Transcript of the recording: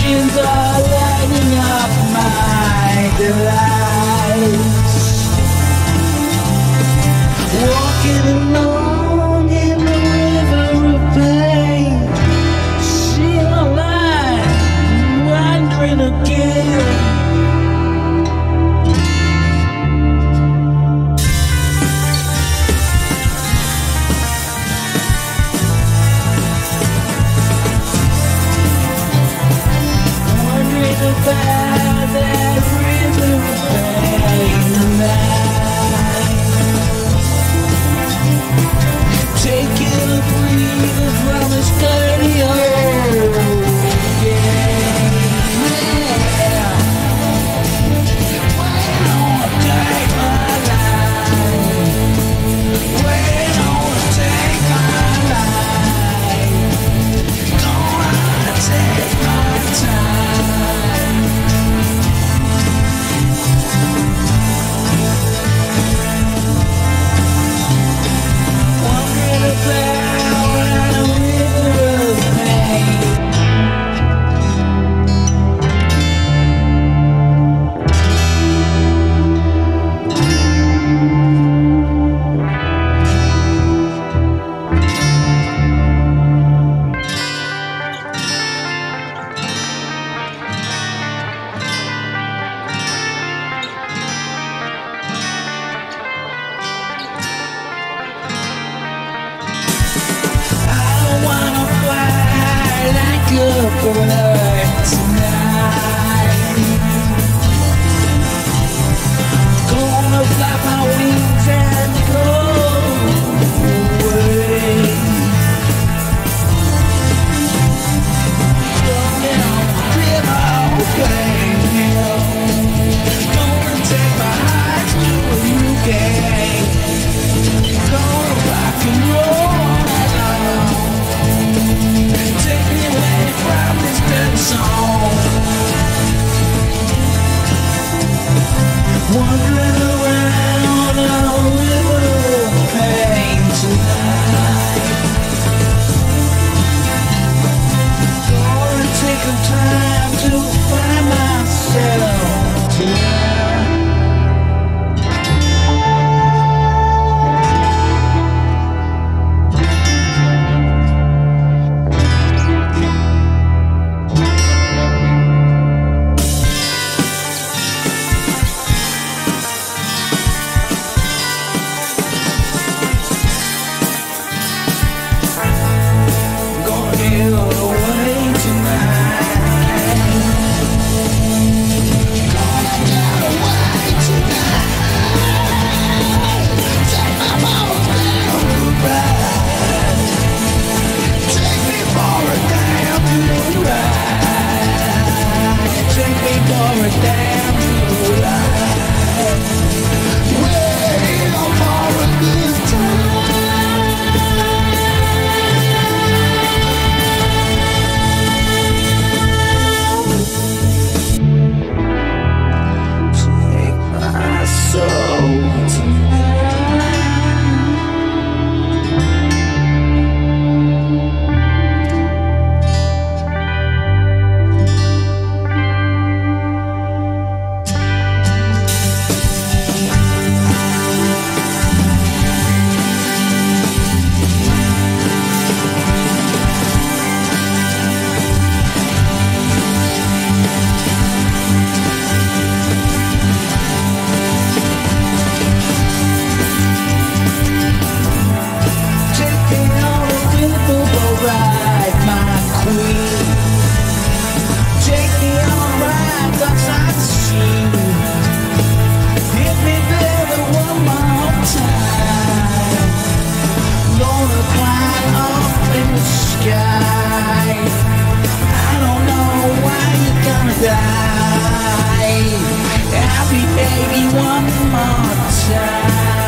Oceans are lighting up my delights. Walking along in the river of pain, seeing a line, wandering again. About that river of pain tonight, taking a breather from this dirty old game. Yeah. Wait on to take my life. Wait on to take my life. Gonna take my time. Tonight, gonna flap my wings and go away. Floating on the river of pain, gonna take my heart to a new game. Gonna rock and roll alone. Take me away from this dead song. Wandering around a river of pain tonight. Gonna take a time to find myself tonight. Die, happy baby, one more time.